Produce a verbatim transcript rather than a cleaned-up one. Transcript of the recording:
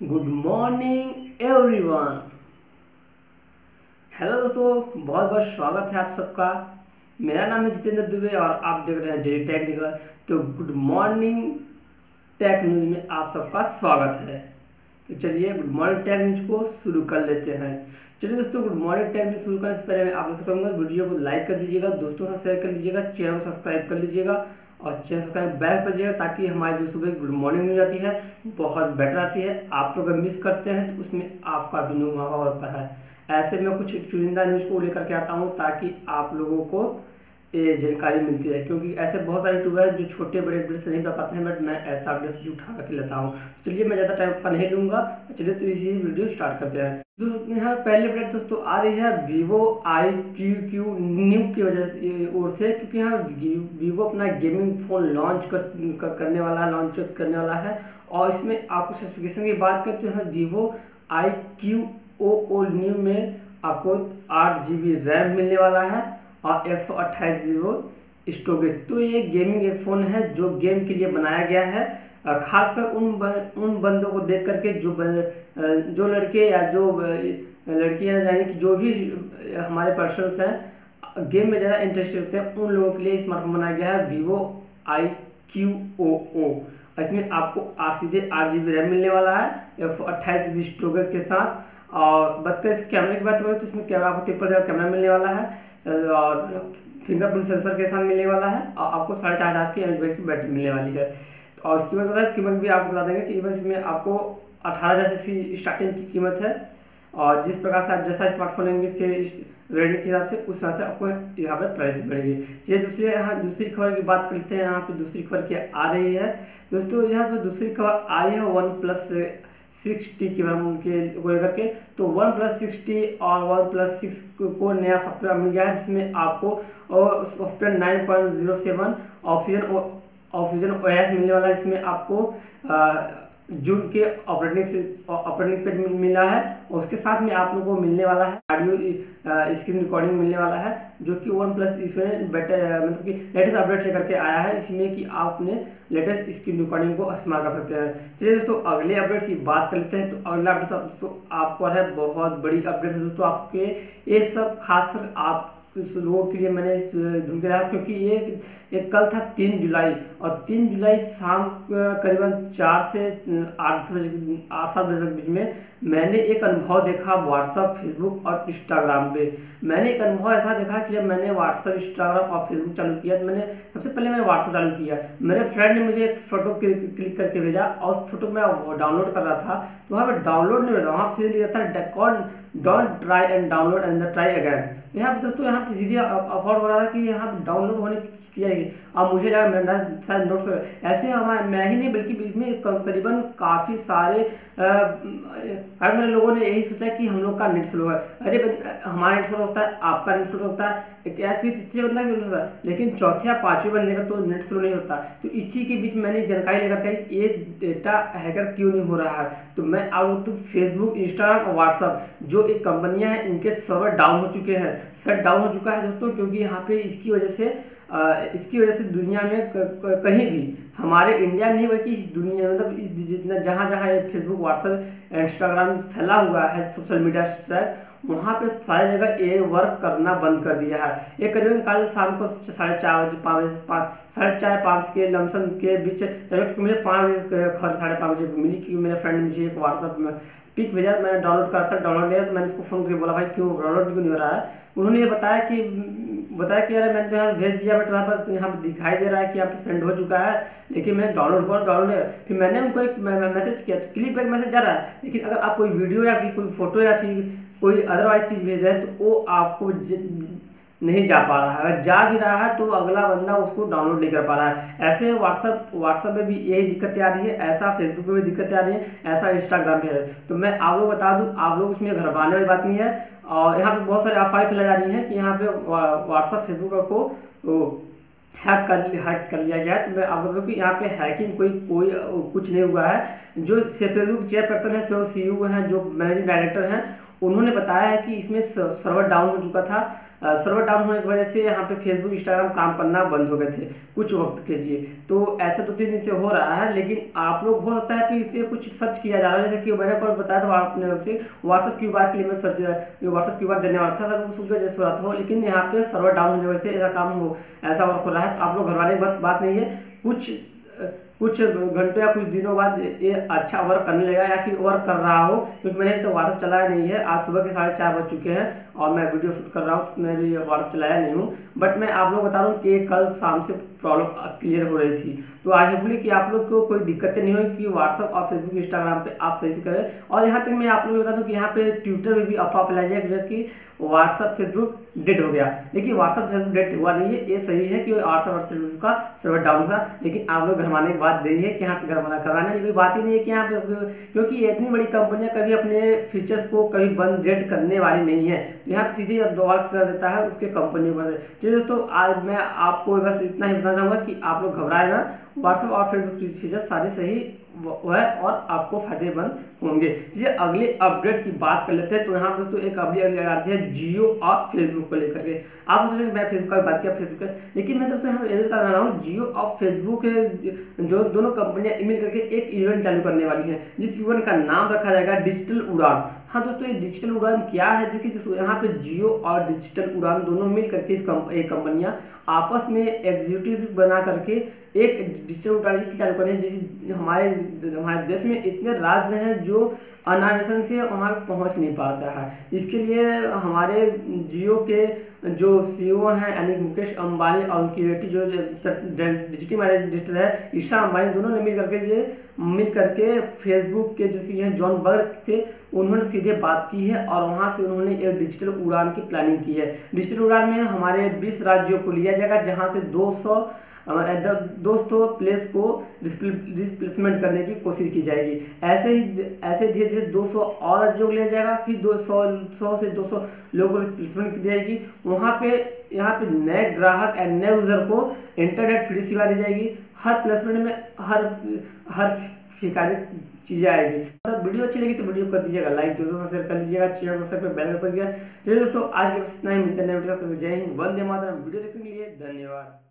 Good morning everyone. Hello दोस्तों, बहुत बहुत स्वागत है आप सबका। मेरा नाम है जितेंद्र दुबे और आप देख रहे हैं डेली टेक्निकल। तो गुड मॉर्निंग टेक न्यूज़ में आप सबका स्वागत है। तो चलिए गुड मॉर्निंग टेक न्यूज़ को शुरू कर लेते हैं। चलिए दोस्तों, गुड मॉर्निंग टेक न्यूज़ शुरू करने से पहले मैं आप सबसे कहूँगा वीडियो को लाइक कर दीजिएगा, दोस्तों से शेयर कर लीजिएगा, चैनल को सब्सक्राइब कर लीजिएगा और चैनल सब्सक्राइब बैक कर दीजिएगा ताकि हमारी जो सुबह गुड मॉर्निंग न्यूज आती है बहुत बेटर आती है। आप लोग अगर मिस करते हैं तो उसमें आपका भी नुकसान होता है। ऐसे में कुछ चुनिंदा न्यूज़ को लेकर के आता हूँ ताकि आप लोगों को ये जानकारी मिलती है, क्योंकि ऐसे बहुत सारे यूट्यूबर हैं जो छोटे बड़े अपडेट्स नहीं कर पाते हैं, बट मैं ऐसा अपडेट्स भी उठा करके लेता हूँ। चलिए मैं ज़्यादा टाइम का नहीं लूँगा, चलिए तो इसी वीडियो स्टार्ट करते हैं। दोस्तों यहाँ पहले अपडेट दोस्तों आ रही है Vivo I Q Q new की वजह ओर से, क्योंकि यहाँ वीवो अपना गेमिंग फ़ोन लॉन्च कर, कर, करने वाला लॉन्च करने वाला है। और इसमें आपको स्पेसिफिकेशन की बात करें तो यहाँ Vivo I Q O O new में आपको आठ जी बी रैम मिलने वाला है और एक सौ अट्ठाईस जीरो स्टोरेज। तो ये गेमिंग एक फ़ोन है जो गेम के लिए बनाया गया है, खासकर उन उन बंदों को देख करके जो जो लड़के या जो लड़कियां यानी कि जो भी हमारे पर्सन्स हैं गेम में ज़्यादा इंटरेस्टेड होते हैं, उन लोगों के लिए स्मार्टफोन बनाया गया है वीवो आई क्यू ओ ओ। इसमें आपको आठ सीधे आठ जी बी रैम मिलने वाला है, एक सौ अट्ठाईस जी बी स्टोरेज के साथ। और बात करें इसके कैमरे की बात करें तो इसमें कैमरा आपको ट्रिपल कैमरा मिलने वाला है और फिंगरप्रिंट सेंसर के साथ मिलने वाला है और आपको साढ़े चार हज़ार की एम एच की बैटरी मिलने वाली है। और इसकी कीमत बता कीमत भी आपको बता देंगे कि इसमें आपको अठारह हज़ार से स्टार्टिंग की कीमत है। और जिस प्रकार से आप जैसा स्मार्टफोन लेंगे इसके रेटिंग के हिसाब से उस हिसाब से आपको यहाँ पर प्राइस बढ़ेगी। चलिए दूसरी यहाँ दूसरी खबर की बात करते हैं। यहाँ पे दूसरी खबर क्या आ रही है दोस्तों, यहाँ पर दूसरी खबर आ रही है वन प्लस सिक्सटी के को लेकर के। तो वन प्लस सिक्सटी और वन प्लस सिक्स को नया सॉफ्टवेयर मिल गया है, जिसमें आपको software nine point zero seven oxygen oxygen O S मिलने वाला है, जिसमें आपको जून के ऑपरेटिंग ऑपरेटिंग पेज मिला है और उसके साथ में आप लोगों को मिलने वाला है ऑडियो स्क्रीन रिकॉर्डिंग मिलने वाला है, जो कि वन प्लस इसमें बेटर मतलब कि लेटेस्ट अपडेट लेकर के आया है, इसमें कि आप अपने लेटेस्ट स्क्रीन रिकॉर्डिंग को इस्तेमाल कर सकते हैं। चलिए दोस्तों अगले अपडेट की बात कर लेते हैं। तो अगला अपडेट दोस्तों आपको है बहुत बड़ी अपडेट है दोस्तों, आपके ये सब खासकर आप लोगों के लिए मैंने ढूंढ के रखा, क्योंकि ये एक कल था तीन जुलाई और तीन जुलाई शाम करीबन चार से आठ बजे आठ सात बजे तक बीच में मैंने एक अनुभव देखा व्हाट्सअप, फेसबुक और इंस्टाग्राम पे। मैंने एक अनुभव ऐसा देखा कि जब मैंने व्हाट्सअप, इंस्टाग्राम और फेसबुक चालू किया तो मैंने सबसे पहले मैंने व्हाट्सअप चालू किया। मेरे फ्रेंड ने मुझे एक फ़ोटो क्लिक करके भेजा और उस फोटो में डाउनलोड कर रहा था, तो वहाँ पर डाउनलोड नहीं हो रहा, वहाँ पर सीधे लिखा था don't try and download and try again. यहाँ पर दोस्तों यहाँ पर सीधे अफोर्ड हो रहा था कि यहाँ पर डाउनलोड होने की जाएगी। अब मुझे लगा मेरा शायद नोट्स ऐसे हमारे मैं ही नहीं बल्कि बीच में करीबन काफ़ी सारे काफ़ी सारे लोगों ने यही सोचा कि हम लोग का नेट स्लो है। अरे हमारा नेट स्लो होता है, आपका नेट स्लो होता है, एक ऐसे तीसरे बंदा भी होता है, लेकिन चौथे या पाँचवें बंदे का तो नेट स्लो नहीं होता। तो इसी के बीच मैंने जानकारी लेकर के ये डेटा हैकर क्यों नहीं हो रहा है, तो मैं आप तो फेसबुक, इंस्टाग्राम और व्हाट्सअप जो एक कंपनियां हैं इनके सर्वर डाउन हो चुके हैं, शट डाउन हो चुका है दोस्तों, क्योंकि यहाँ पे इसकी वजह से आ, इसकी वजह से दुनिया में क, क, कहीं भी हमारे इंडिया नहीं बल्कि इस दुनिया मतलब इस जितना जहाँ जहाँ ये फेसबुक, व्हाट्सएप, इंस्टाग्राम फैला हुआ है सोशल मीडिया स्ट्रैक, वहाँ पे सारी जगह ये वर्क करना बंद कर दिया है। ये करीबन कल शाम को साढ़े चार बजे पाँच बजे पाँच साढ़े चार पाँच के लमसम के बीच चलो मुझे पाँच बजे खबर साढ़े पाँच बजे मिली कि मेरे फ्रेंड ने मुझे एक व्हाट्सअप में पिक भेजा। मैं डाउनलोड करता डाउनलोड नहीं, तो मैंने उसको फ़ोन करके बोला भाई क्यों डाउनलोड क्यों नहीं हो रहा है। उन्होंने ये बताया कि बताया कि यार मैंने तो यहाँ भेज दिया, बट वहाँ पर यहाँ पर दिखाई दे रहा है कि यहाँ पर सेंड हो चुका है, लेकिन मैं डाउनलोड हुआ डाउनलोड फिर मैंने उनको एक मैसेज किया, तो क्लिक बैक मैसेज जा रहा है, लेकिन अगर आप कोई वीडियो या फिर कोई फोटो या फिर कोई अदरवाइज चीज़ भेज रहे हैं तो वो आपको नहीं जा पा रहा है। अगर जा भी रहा है तो अगला बंदा उसको डाउनलोड नहीं कर पा रहा है। ऐसे व्हाट्सअप व्हाट्सअप में भी यही दिक्कतें आ रही है, ऐसा फेसबुक में भी दिक्कतें आ रही है, ऐसा इंस्टाग्राम पे है। तो मैं आप लोग बता दूं, आप लोग इसमें घबराने वाली बात नहीं है। और यहाँ पे बहुत सारे अफवाहें फैलाई जा रही हैं कि यहाँ पे व्हाट्सअप, फेसबुक को हैक कर हैक कर लिया गया है। तो मैं आप बताऊँ कि यहाँ पे हैकिंग कोई कोई कुछ नहीं हुआ है। जो फेसबुक चेयरपर्सन है, सी ई ओ हैं, जो मैनेजिंग डायरेक्टर हैं, उन्होंने बताया है कि इसमें सर्वर डाउन हो चुका था सर्वर डाउन होने की वजह से यहाँ पे फेसबुक इंस्टाग्राम काम करना बंद हो गए थे कुछ वक्त के लिए। तो ऐसा दो तीन दिन से हो रहा है, लेकिन आप लोग हो सकता है कि इस पर कुछ सर्च किया जा रहा है, जैसे कि मैंने कल बताया था आपने उसे व्हाट्सएप क्यू बार के लिए मैं सर्च व्हाट्सएप क्यू बार देने वाला था, तो उसकी वजह से हो रहा था, लेकिन यहाँ पे सर्वर डाउन होने की वजह से ऐसा काम हो ऐसा वर्क हो रहा है। तो आप लोग घबराने की बात नहीं है, कुछ कुछ घंटों या कुछ दिनों बाद ये अच्छा वर्क करने लगा या फिर वर्क कर रहा हो, क्योंकि मैंने तो व्हाट्सएप चलाया नहीं है। आज सुबह के साढ़े चार बज चुके हैं और मैं वीडियो शूट कर रहा हूँ, मैं भी व्हाट्सएप चलाया नहीं हूँ, बट मैं आप लोग बता रहा हूँ कि कल शाम से प्रॉब्लम क्लियर हो रही थी। तो आई होपली कि आप लोग को कोई दिक्कतें नहीं हुई कि व्हाट्सएप और फेसबुक इंस्टाग्राम पे आप सही से करें। और यहाँ तक मैं आप लोग बता दूँ कि यहाँ पे ट्विटर में भी अफवाह फैलाई जाए कि व्हाट्सएप फेसबुक डेड हो गया, लेकिन व्हाट्सएप फेसबुक डेड हुआ नहीं है। ये सही है कि व्हाट्सएप और फेसबुक का सर्वर डाउन था, लेकिन आप लोग घरवाने की बात नहीं है कि यहाँ पे घरवाना करवाने की कोई बात ही नहीं है कि यहाँ पे, क्योंकि इतनी बड़ी कंपनियां कभी अपने फीचर्स को कभी बंद डेड करने वाली नहीं है। तो यहाँ पे सीधे वर्क कर देता है उसके कंपनी पर। चलिए दोस्तों, आज मैं आपको बस इतना ही बताना चाहूँगा कि आप लोग घबराए ना, व्हाट्सएप और फेसबुक फीचर सारे सही है और आपको फायदेमंद होंगे। चलिए अगले अपडेट्स की बात कर लेते हैं। तो यहाँ पर दोस्तों एक अगली अगली आती है जियो और फेसबुक को लेकर के। आप सोच रहे हैं मैं फेसबुक की बात किया फेसबुक का, लेकिन मैं दोस्तों यहाँ ये बता रहा हूँ जियो और फेसबुक जो दोनों कंपनियां मिल करके एक इवेंट चालू करने वाली है, जिस इवेंट का नाम रखा जाएगा डिजिटल उड़ान। हाँ दोस्तों, ये डिजिटल उड़ान क्या है, देखिए दोस्तों यहाँ पे जियो और डिजिटल उड़ान दोनों मिल करके इस कंपनियां आपस में एग्जीक्यूटिव बना करके एक डिजिटल उड़ान चालू करें। जैसे हमारे हमारे देश में इतने राज्य हैं जो अनावेशन से वहाँ पहुँच नहीं पाता है, इसके लिए हमारे जियो के जो सीईओ हैं यानी मुकेश अंबानी और उनकी बेटी जो डिजिटल मैनेजर है ईशा अंबानी, दोनों ने मिल करके मिल करके फेसबुक के जो सी है जॉन बर्ग थे, उन्होंने सीधे बात की है और वहाँ से उन्होंने एक डिजिटल उड़ान की प्लानिंग की है। डिजिटल उड़ान में हमारे बीस राज्यों को लिया जाएगा, जहाँ से दो सौ दोस्तों प्लेस को रिप्लेसमेंट करने की कोशिश की जाएगी। ऐसे ही ऐसे धीरे धीरे दो सौ और राज्यों को लिया जाएगा, फिर दो सौ सौ से दो सौ लोगों को रिप्लेसमेंट की जाएगी। वहाँ पे यहाँ पे नए ग्राहक एंड नए यूजर को इंटरनेट फ्री सेवा दी जाएगी। हर प्लेसमेंट में हर हर फिकारी चीजें आएगी। अगर वीडियो अच्छी लगी तो वीडियो कर दीजिएगा लाइक, दोस्तों से शेयर कर लीजिएगा, चैनल को सब्सक्राइब बेल आइकन कर दीजिएगा। चलिए दोस्तों, आज के बस इतना ही, मिलते हैं नए वीडियो। जय हिंद, वंदे मातरम। वीडियो देखने के लिए धन्यवाद।